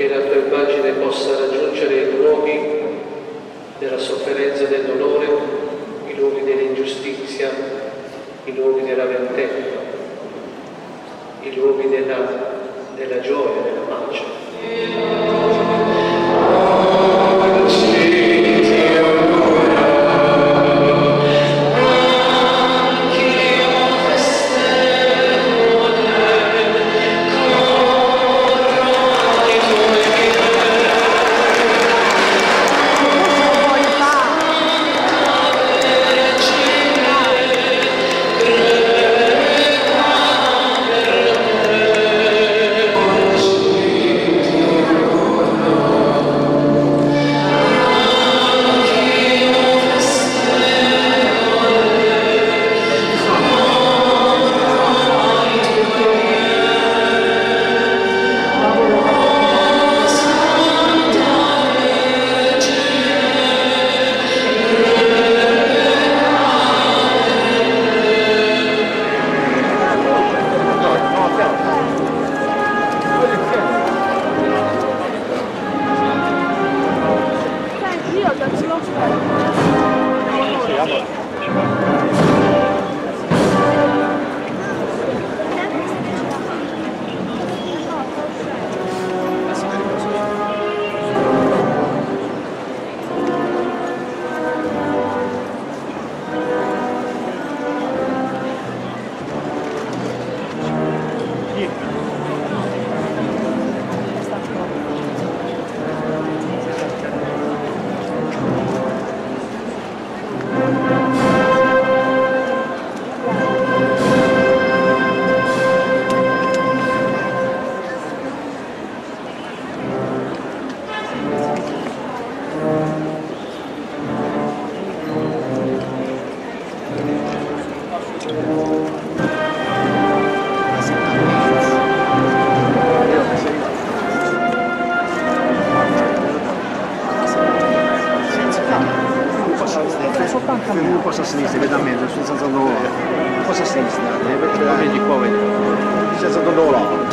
che la tua immagine possa raggiungere i luoghi della sofferenza e del dolore, i luoghi dell'ingiustizia, i luoghi della vendetta, i luoghi della gioia, della pace. Un po' a sinistra, vedi a mezzo, senza andare un po' a sinistra, vedi qua, vedi, senza andare là.